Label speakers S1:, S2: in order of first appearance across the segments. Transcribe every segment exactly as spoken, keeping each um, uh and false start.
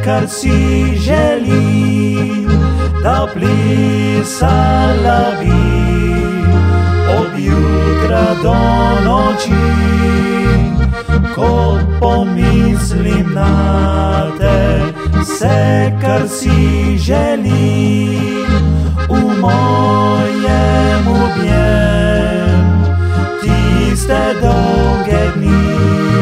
S1: kar si želim, da plisa lavi od jutra do noči. Ko pomislim na te, vse kar si želim, v mojem objem tiste dolge dni.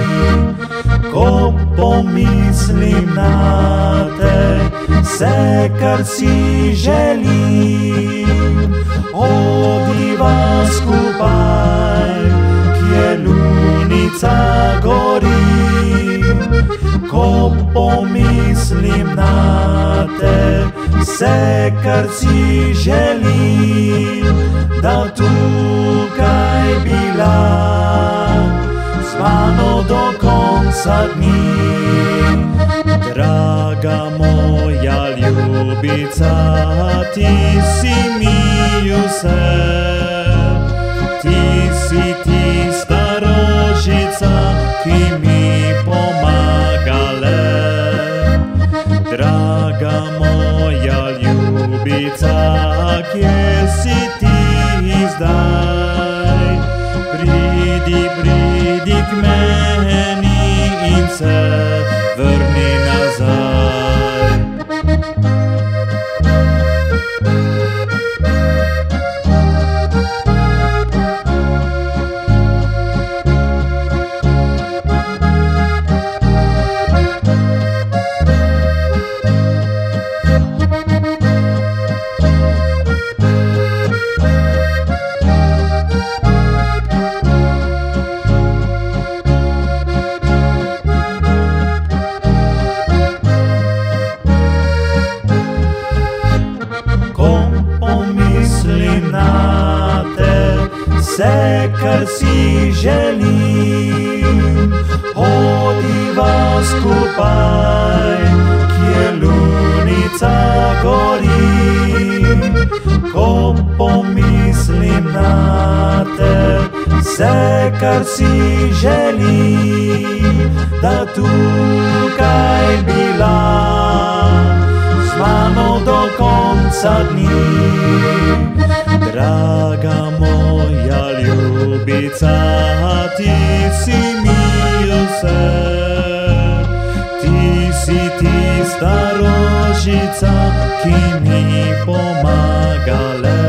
S1: Ko pomislim na te, vse kar si želim, odiva skupaj, kje lunica gori. Ko pomislim na te, vse kar si želim, da tukaj bila z mano do konca dni. Draga moja ljubica, ti si mi vse, ti si tista rožica, ki mi pomagale. Draga moja ljubica, kje si ti zdaj? Pridi, pridi k meni in se vrni nazaj. Na te, vse kar si želim, hodiva skupaj, kje lunica gori. Ko pomislim na te, vse kar si želim, da tukaj bila z mano do konca dni. Draga moja ljubica, ti si mi vse, ti si tista rožica, ki mi pomagale.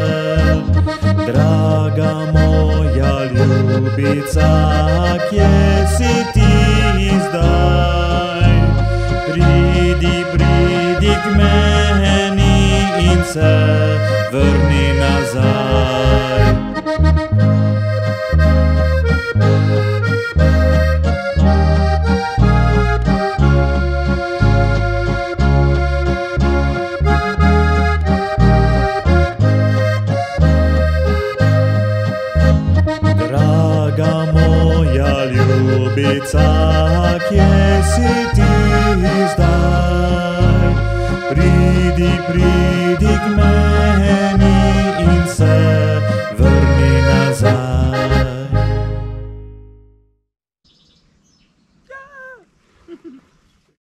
S1: Draga moja ljubica, kje si ti zdaj? Pridi, pridi k meni in se vrni nazaj. Draga moja ljubica, kje si ti zdaj? Pridi, pridi k meni